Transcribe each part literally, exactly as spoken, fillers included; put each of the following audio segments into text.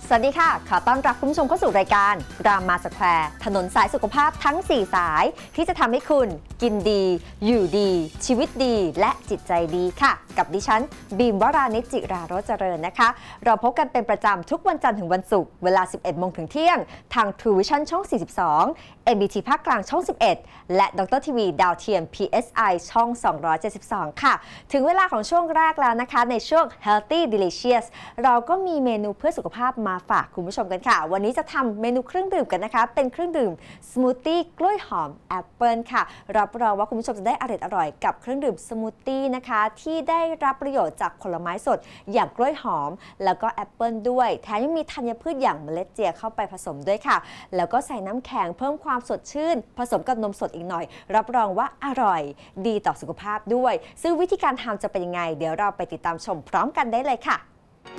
สวัสดีค่ะขอต้อนรับคุณผู้ชมเข้าสู่รายการรามาสแควร์ถนนสายสุขภาพทั้งสี่สายที่จะทำให้คุณกินดีอยู่ดีชีวิตดีและจิตใจดีค่ะกับดิฉันบีมวรานิจจิราโรจน์เจริญนะคะเราพบกันเป็นประจำทุกวันจันทร์ถึงวันศุกร์เวลา สิบเอ็ดโมงถึงเที่ยงทาง True Vision ช่อง สี่สิบสอง เอ็ม บี ที ภาคกลางช่อง สิบเอ็ดและดรทีวีดาวเทียม พี เอส ไอ ช่อง สองร้อยเจ็ดสิบสอง ค่ะถึงเวลาของช่วงแรกแล้วนะคะในช่วง Healthy Delicious เราก็มีเมนูเพื่อสุขภาพมาฝากคุณผู้ชมกันค่ะวันนี้จะทำเมนูเครื่องดื่มกันนะคะเป็นเครื่องดื่มสมูทตี้กล้วยหอมแอปเปิลค่ะรับรองว่าคุณผู้ชมจะได้อร่อยอร่อยกับเครื่องดื่มสมูทตี้นะคะที่ได้รับประโยชน์จากผลไม้สดอย่างกล้วยหอมแล้วก็แอปเปิลด้วยแถมยังมีธัญพืชอย่างเมล็ดเจียเข้าไปผสมด้วยค่ะแล้วก็ใส่น้ำแข็งเพิ่มความสดชื่นผสมกับนมสดอีกหน่อยรับรองว่าอร่อยดีต่อสุขภาพด้วยซึ่งวิธีการทำจะเป็นยังไงเดี๋ยวเราไปติดตามชมพร้อมกันได้เลยค่ะ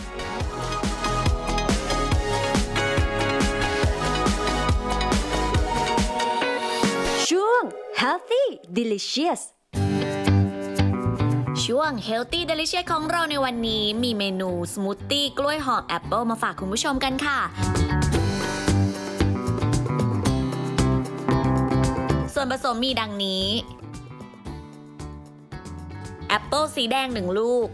ช่วง Healthy Delicious ช่วง Healthy Delicious ของเราในวันนี้มีเมนูสมูทตี้กล้วยหอมแอปเปิลมาฝากคุณผู้ชมกันค่ะส่วนผสมมีดังนี้แอปเปิลสีแดงหนึ่งลูก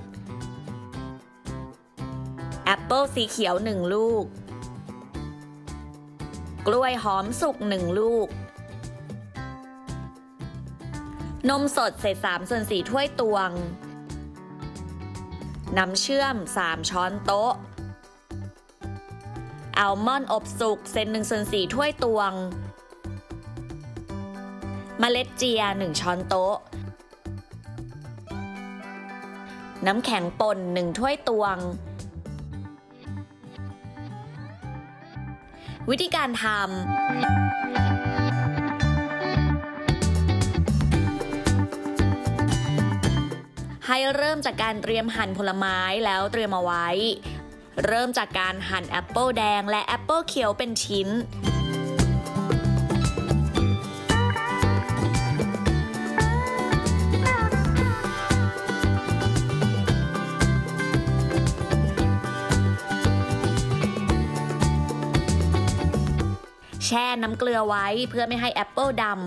แอปเปิลสีเขียวหนึ่งลูกกล้วยหอมสุกหนึ่งลูกนมสดเศษสามส่วนสี่ถ้วยตวงน้ำเชื่อมสามช้อนโต๊ะอัลมอนด์อบสุกเศษหนึ่งส่วนสี่ถ้วยตวงเมล็ดเจียหนึ่งช้อนโต๊ะน้ำแข็งป่นหนึ่งถ้วยตวงวิธีการทำให้เริ่มจากการเตรียมหั่นผลไม้แล้วเตรียมเอาไว้เริ่มจากการหั่นแอปเปิลแดงและแอปเปิลเขียวเป็นชิ้นแช่น้ำเกลือไว้เพื่อไม่ให้แอปเปิลดำ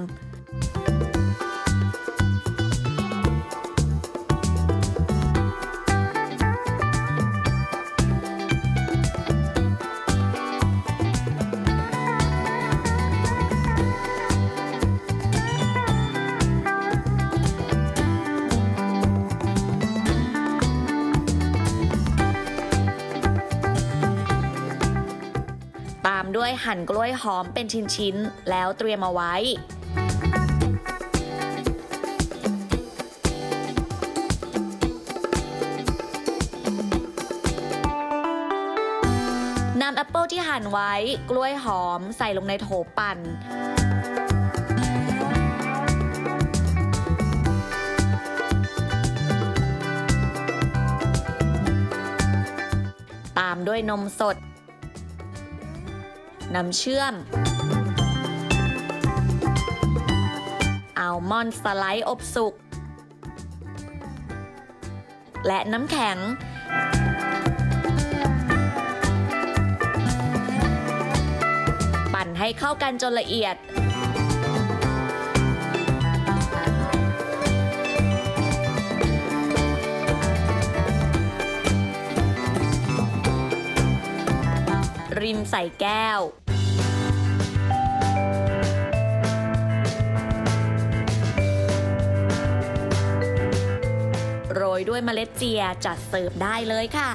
ตามด้วยหั่นกล้วยหอมเป็นชิ้นๆแล้วเตรียมเอาไว้นำแอปเปิลที่หั่นไว้กล้วยหอมใส่ลงในโถปั่นตามด้วยนมสดน้ำเชื่อมอัลมอนด์สไลด์อบสุกและน้ำแข็งปั่นให้เข้ากันจนละเอียดรินใส่แก้วโรยด้วยเมล็ดเจียจัดเสิร์ฟได้เลยค่ะ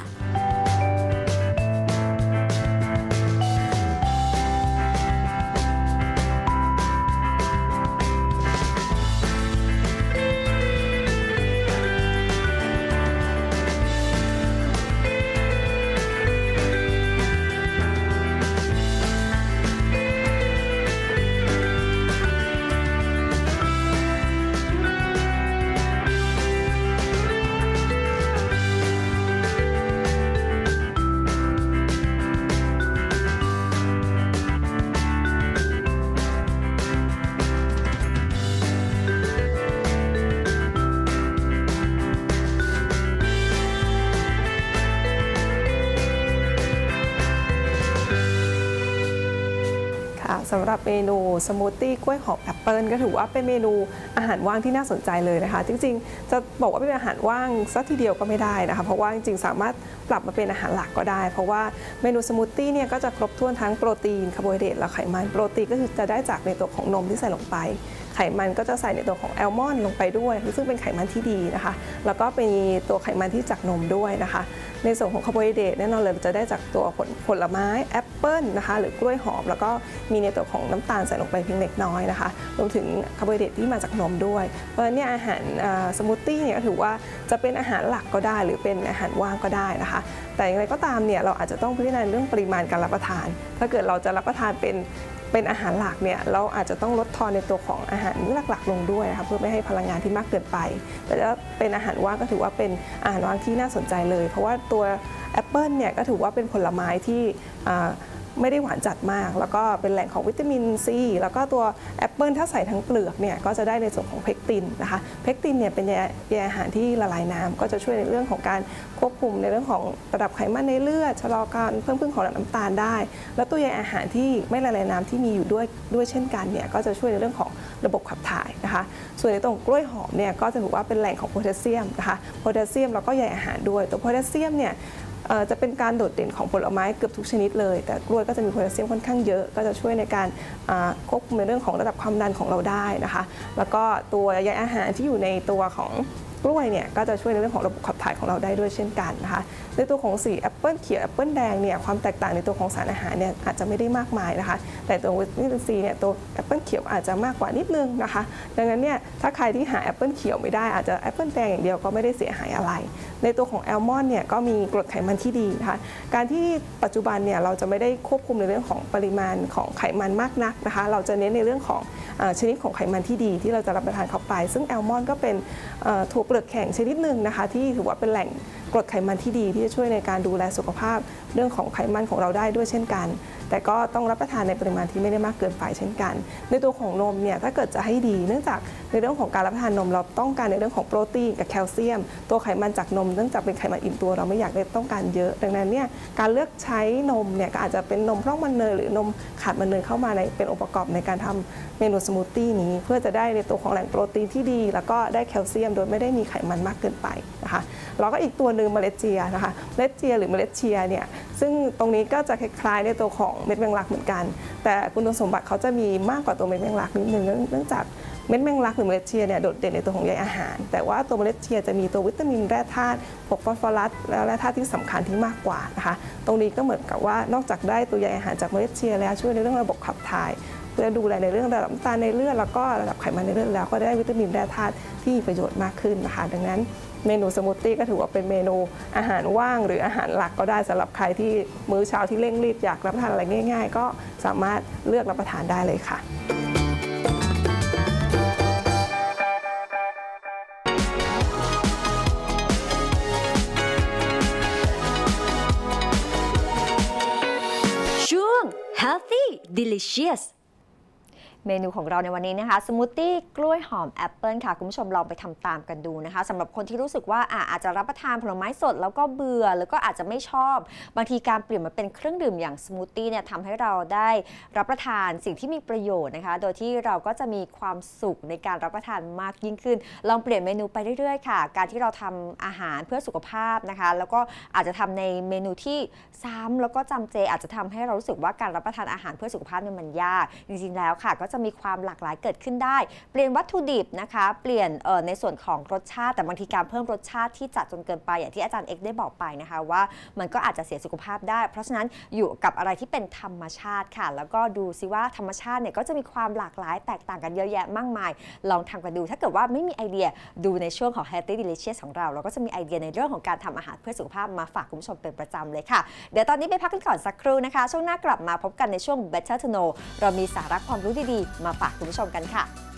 สำหรับเมนูสมูทตี้กล้วยหอมแอปเปิลก็ถือว่าเป็นเมนูอาหารว่างที่น่าสนใจเลยนะคะจริงๆจะบอกว่าเป็นอาหารว่างสักทีเดียวก็ไม่ได้นะคะเพราะว่าจริงๆสามารถปรับมาเป็นอาหารหลักก็ได้เพราะว่าเมนูสมูทตี้เนี่ยก็จะครบถ้วนทั้งโปรตีนคาร์โบไฮเดรตและไขมันโปรตีนก็คือจะได้จากในตัวของนมที่ใส่ลงไปไขมันก็จะใส่ในตัวของแอลมอนด์ลงไปด้วยซึ่งเป็นไขมันที่ดีนะคะแล้วก็เป็นตัวไขมันที่จากนมด้วยนะคะในส่วนของคาร์โบไฮเดรตแน่นอนเลยจะได้จากตัวผลผลไม้แอปเปิลนะคะหรือกล้วยหอมแล้วก็มีในตัวของน้ำตาลใส่ลงไปเพียงเล็กน้อยนะคะรวมถึงคาร์โบไฮเดรตที่มาจากนมด้วยเพราะฉะนั้นเนี่ยอาหารสมูทตี้เนี่ยก็ถือว่าจะเป็นอาหารหลักก็ได้หรือเป็นอาหารว่างก็ได้นะคะแต่อย่างไรก็ตามเนี่ยเราอาจจะต้องพิจารณาเรื่องปริมาณการรับประทานถ้าเกิดเราจะรับประทานเป็นเป็นอาหารหลักเนี่ยเราอาจจะต้องลดทอนในตัวของอาหารมื้อหลักๆลงด้วยนะคะเพื่อไม่ให้พลังงานที่มากเกินไปแต่ถ้าเป็นอาหารว่างก็ถือว่าเป็นอาหารว่างที่น่าสนใจเลยเพราะว่าตัวแอปเปิลเนี่ยก็ถือว่าเป็นผลไม้ที่ไม่ได้หวานจัดมากแล้วก็เป็นแหล่งของวิตามินซีแล้วก็ตัวแอปเปิลถ้าใส่ทั้งเปลือกเนี่ยก็จะได้ในส่วนของเพกตินนะคะเพกตินเนี่ยเป็นใยอาหารที่ละลายน้ำก็จะช่วยในเรื่องของการควบคุมในเรื่องของระดับไขมันในเลือดชะลอการเพิ่มขึ้นของระดับน้ำตาลได้แล้วตัวใยอาหารที่ไม่ละลายน้ำที่มีอยู่ด้วยด้วยเช่นกันเนี่ยก็จะช่วยในเรื่องของระบบขับถ่ายนะคะส่วนในตรงกล้วยหอมเนี่ยก็จะถือว่าเป็นแหล่งของโพแทสเซียมนะคะโพแทสเซียมแล้วก็ใยอาหารด้วยตัวโพแทสเซียมเนี่ยจะเป็นการโดดเด่นของผลไม้เกือบทุกชนิดเลยแต่กล้วยก็จะมีโพแทสเซียมค่อนข้างเยอะก็จะช่วยในการควบคุมในเรื่องของระดับความดันของเราได้นะคะแล้วก็ตัวใยอาหารที่อยู่ในตัวของกล้วยเนี่ยก็จะช่วยในเรื่องของระบบขับถ่ายของเราได้ด้วยเช่นกันนะคะในตัวของสีแอปเปิลเขียวแอปเปิลแดงเนี่ยความแตกต่างในตัวของสารอาหารเนี่ยอาจจะไม่ได้มากมายนะคะแต่ตัววิตามินซีเนี่ยตัวแอปเปิลเขียวอาจจะมากกว่านิดนึงนะคะดังนั้นเนี่ยถ้าใครที่หาแอปเปิลเขียวไม่ได้อาจจะแอปเปิลแดงอย่างเดียวก็ไม่ได้เสียหายอะไรในตัวของแอลมอนด์เนี่ยก็มีกรดไขมันที่ดีนะคะการที่ปัจจุบันเนี่ยเราจะไม่ได้ควบคุมในเรื่องของปริมาณของไขมันมากนักนะคะเราจะเน้นในเรื่องของชนิดของไขมันที่ดีที่เราจะรับประทานเข้าไปซึ่งแอลมอนด์ก็เป็นถั่วเปลือกแข็งชนิดหนึ่งนะคะที่ถือว่าเป็นแหล่งกรดไขมันที่ดีที่จะช่วยในการดูแลสุขภาพเรื่องของไขมันของเราได้ด้วยเช่นกันแต่ก็ต้องรับประทานในปริมาณที่ไม่ได้มากเกินไปเช่นกันในตัวของนมเนี่ยถ้าเกิดจะให้ดีเนื่องจากในเรื่องของการรับประทานนมเราต้องการในเรื่องของโปรตีนกับแคลเซียมตัวไขมันจากนมเนื่องจากเป็นไขมันอิ่มตัวเราไม่อยากได้ต้องการเยอะดังนั้นเนี่ยการเลือกใช้นมเนี่ยก็อาจจะเป็นนมพร่องมันเนยหรือนมขาดมันเนยเข้ามาในเป็นองค์ประกอบในการทำเมนูสมูทตี้นี้เพื่อจะได้ในตัวของแหล่งโปรตีนที่ดีแล้วก็ได้แคลเซียมโดยไม่ได้มีไขมันมากเกินไปนะคะแล้วก็อีกตัวหนึ่งเมล็ดเจียนะคะเมล็ดเจียหรือเมล็ดเชียเนี่ยซึ่งตรงนี้ก็จะคล้ายๆในตัวของเม็ดแมงลักเหมือนกันแต่คุณสมบัติเขาจะมีมากกว่าตัวเม็ดแมงลักนิดนึงเนื่องจากเม็ดแมงลักหรือเมล็ดเชียเนี่ยโดดเด่นในตัวของใยอาหารแต่ว่าตัวเมล็ดเชียจะมีตัววิตามินแร่ธาตุพวกฟอสฟอรัสและแร่ธาตุที่สำคัญที่มากกว่านะคะตรงนี้ก็เหมือนกับว่านอกจากได้ตัวใยอาหารจากเมล็ดเชียแล้วช่วยในเรื่องระบบขับถ่ายเพื่อดูแลในเรื่องระดับน้ำตาลในเลือดแล้วก็ระดับไขมันในเลือดแล้วก็ได้วิตามินแร่ธาตุที่มีประโยชน์มากขึ้นนะคะดังนั้นเมนูสมูทตี้ก็ถือว่าเป็นเมนูอาหารว่างหรืออาหารหลักก็ได้สำหรับใครที่มื้อเช้าที่เร่งรีบอยากรับประทานอะไรง่ายๆก็สามารถเลือกรับประทานได้เลยค่ะช่วง Healthy Deliciousเมนูของเราในวันนี้นะคะสมูทตี้กล้วยหอมแอปเปิลค่ะคุณผู้ชมลองไปทำตามกันดูนะคะสำหรับคนที่รู้สึกว่าอ่ะอาจจะรับประทานผลไม้สดแล้วก็เบื่อแล้วก็อาจจะไม่ชอบบางทีการเปลี่ยนมาเป็นเครื่องดื่มอย่างสมูทตี้เนี่ยทำให้เราได้รับประทานสิ่งที่มีประโยชน์นะคะโดยที่เราก็จะมีความสุขในการรับประทานมากยิ่งขึ้นลองเปลี่ยนเมนูไปเรื่อยๆค่ะการที่เราทำอาหารเพื่อสุขภาพนะคะแล้วก็อาจจะทำในเมนูที่ซ้ำแล้วก็จำเจอาจจะทำให้เรารู้สึกว่าการรับประทานอาหารเพื่อสุขภาพเนี่ยมันยากจริงๆแล้วค่ะก็จะมีความหลากหลายเกิดขึ้นได้เปลี่ยนวัตถุดิบนะคะเปลี่ยนเอ่อในส่วนของรสชาติแต่บางทีการเพิ่มรสชาติที่จัดจนเกินไปอย่างที่อาจารย์เอกได้บอกไปนะคะว่ามันก็อาจจะเสียสุขภาพได้เพราะฉะนั้นอยู่กับอะไรที่เป็นธรรมชาติค่ะแล้วก็ดูซิว่าธรรมชาติเนี่ยก็จะมีความหลากหลายแตกต่างกันเยอะแยะมากมายลองทำกันดูถ้าเกิดว่าไม่มีไอเดียดูในช่วงของ Healthy Delicious ของเราเราก็จะมีไอเดียในเรื่องของการทำอาหารเพื่อสุขภาพมาฝากคุณผู้ชมเป็นประจำเลยค่ะเดี๋ยวตอนนี้ไปพักกันก่อนสักครู่นะคะช่วงหน้ากลับมาพบกันในช่วง Better to Know เรามีสาระความรู้ดีๆมาฝากคุณผู้ชมกันค่ะ